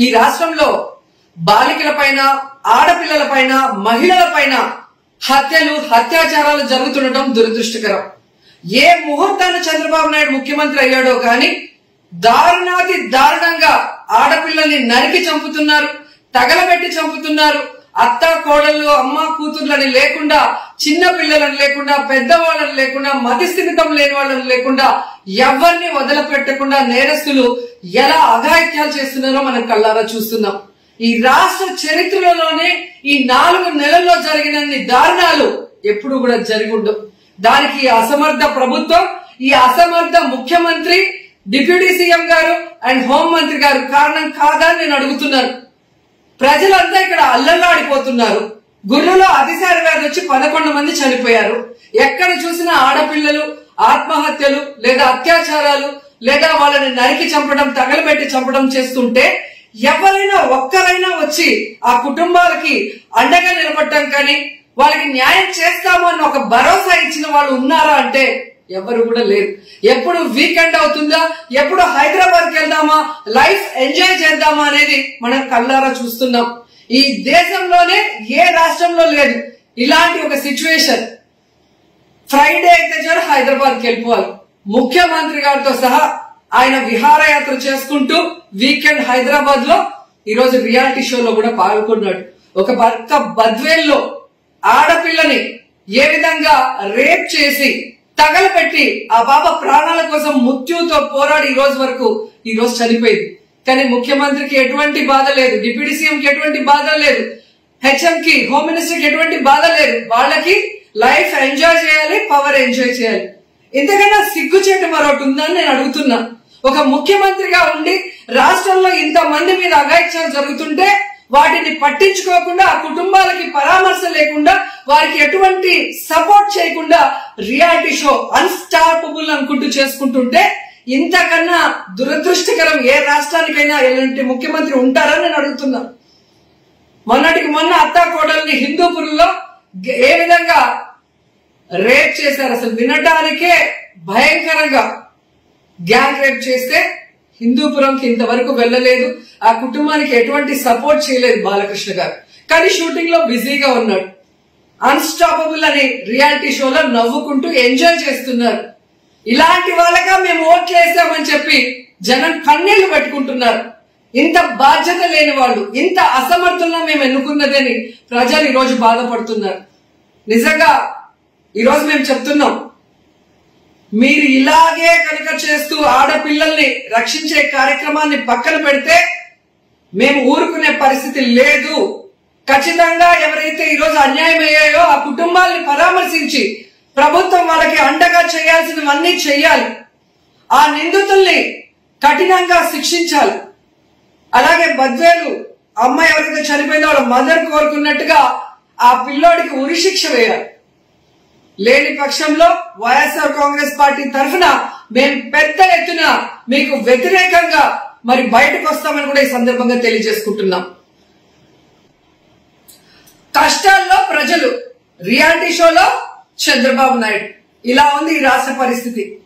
ఈ రాష్ట్రంలో బాలికలపైన, ఆడపిల్లలపైన, మహిళలపైన హత్యలు, అత్యాచారాలు జరుగుతుండటం దురదృష్టకరం. ఏ ముహూర్తాన చంద్రబాబు నాయుడు ముఖ్యమంత్రి అయ్యాడో కానీ దారుణాతి దారుణంగా ఆడపిల్లల్ని నరికి చంపుతున్నారు, తగలబెట్టి చంపుతున్నారు. అత్త కోడళ్ళు, అమ్మ కూతుర్లని లేకుండా, చిన్న పిల్లలను లేకుండా, పెద్దవాళ్ళని లేకుండా, మతిస్థిమితం లేని వాళ్ళని లేకుండా ఎవరిని వదిలిపెట్టకుండా నేరస్తులు ఎలా అఘాయిత్యాలు చేస్తున్నారో మనం కళ్ళారా చూస్తున్నాం. ఈ రాష్ట్ర చరిత్రలోనే ఈ 4 నెలల్లో జరిగినన్ని దారుణాలు ఎప్పుడు కూడా జరిగి ఉండవు. దానికి ఈ అసమర్థ ప్రభుత్వం, ఈ అసమర్థ ముఖ్యమంత్రి, డిప్యూటీ సీఎం గారు అండ్ హోంమంత్రి గారు కారణం కాదని నేను అడుగుతున్నాను. ప్రజలంతా ఇక్కడ అల్లల్లాడిపోతున్నారు. గుర్రులో అతిసార వ్యాధి వచ్చి 11 మంది చనిపోయారు. ఎక్కడ చూసినా ఆడపిల్లలు ఆత్మహత్యలు లేదా అత్యాచారాలు లేదా వాళ్ళని నరికి చంపడం, తగలబెట్టి చంపడం చేస్తుంటే ఎవరైనా ఒక్కరైనా వచ్చి ఆ కుటుంబాలకి అండగా నిలబడటం కానీ వాళ్ళకి న్యాయం చేస్తాము అన్న ఒక భరోసా ఇచ్చిన వాళ్ళు ఉన్నారా అంటే ఎవరు కూడా లేరు. ఎప్పుడు వీకెండ్ అవుతుందా, ఎప్పుడు హైదరాబాద్కి వెళ్దామా, లైఫ్ ఎంజాయ్ చేద్దామా అనేది మనం కళ్ళారా చూస్తున్నాం. ఈ దేశంలోనే ఏ రాష్ట్రంలో లేదు ఇలాంటి ఒక సిచ్యువేషన్. ఫ్రైడే అయితే చాలు హైదరాబాద్కి వెళ్ళిపోవాలి. ముఖ్యమంత్రి గారితో సహా ఆయన విహారయాత్ర చేసుకుంటూ వీకెండ్ హైదరాబాద్ లో ఈరోజు రియాలిటీ షోలో కూడా పాల్గొన్నాడు. ఒక పక్క బద్వేల్లో ఆడపిల్లని ఏ విధంగా రేప్ చేసి తగలపెట్టి ఆ పాప ప్రాణాల కోసం మృత్యుతో పోరాడి ఈ రోజు చనిపోయింది. కానీ ముఖ్యమంత్రికి ఎటువంటి బాధ లేదు, డిప్యూటీ సీఎం కి ఎటువంటి బాధ లేదు, హెచ్ఎం కి, హోమ్ మినిస్టర్ కి ఎటువంటి బాధ లేదు. వాళ్ళకి లైఫ్ ఎంజాయ్ చేయాలి, పవర్ ఎంజాయ్ చేయాలి. ఇంతకన్నా సిగ్గుచేటు మరొకటి ఉందని నేను అడుగుతున్నా. ఒక ముఖ్యమంత్రిగా ఉండి రాష్ట్రంలో ఇంతమంది మీద అఘాయిత్యాలు జరుగుతుంటే వాటిని పట్టించుకోకుండా, ఆ కుటుంబాలకి పరామర్శ లేకుండా, వారికి ఎటువంటి సపోర్ట్ చేయకుండా రియాలిటీ షో అన్స్టాపబుల్ అనుకుంటూ చేసుకుంటుంటే ఇంతకన్నా దురదృష్టకరం ఏ రాష్ట్రానికైనా ఎలాంటి ముఖ్యమంత్రి ఉంటారని నేను అడుగుతున్నా. మొన్నటికి మొన్న అత్తా కోడల్ని హిందూపురంలో ఏ విధంగా రేప్ చేశారు, అసలు వినటానికే భయంకరంగా గ్యాంగ్ రేప్ చేస్తే హిందూపురంకి ఇంతవరకు వెళ్ళలేదు. ఆ కుటుంబానికి ఎటువంటి సపోర్ట్ చేయలేదు బాలకృష్ణ గారు. కానీ షూటింగ్ లో బిజీగా ఉన్నాడు. అన్స్టాపబుల్ అనే రియాలిటీ షోలో నవ్వుకుంటూ ఎంజాయ్ చేస్తున్నారు. ఇలాంటి వాళ్ళగా మేము ఓట్లు వేసామని చెప్పి జనం కన్నీళ్లు పెట్టుకుంటున్నారు. ఇంత బాధ్యత లేని వాళ్ళు, ఇంత అసమర్థులను మేము ఎన్నుకున్నదని ప్రజలు ఈరోజు బాధపడుతున్నారు. నిజంగా ఈరోజు మేము చెప్తున్నాం, మీరు ఇలాగే కనుక చేస్తూ ఆడపిల్లల్ని రక్షించే కార్యక్రమాన్ని పక్కన పెడితే మేము ఊరుకునే పరిస్థితి లేదు. ఖచ్చితంగా ఎవరైతే ఈరోజు అన్యాయం అయ్యాయో ఆ కుటుంబాలని పరామర్శించి ప్రభుత్వం వాళ్ళకి అండగా చేయాల్సినవన్నీ చెయ్యాలి. ఆ నిందితుల్ని కఠినంగా శిక్షించాలి. అలాగే బద్వేలు అమ్మాయి ఎవరైతే చనిపోయిందో వాళ్ళ మదర్ కోరుకున్నట్టుగా ఆ పిల్లోడికి ఉరిశిక్ష వేయాలి. లేని పక్షంలో వైఎస్ఆర్ కాంగ్రెస్ పార్టీ తరఫున మేము పెద్ద ఎత్తున మీకు వ్యతిరేకంగా మరి బయటకు వస్తామని కూడా ఈ సందర్భంగా తెలియజేసుకుంటున్నాం. కష్టాల్లో ప్రజలు, రియాలిటీ షోలో చంద్రబాబు నాయుడు, ఇలా ఉంది ఈ రాష్ట్ర పరిస్థితి.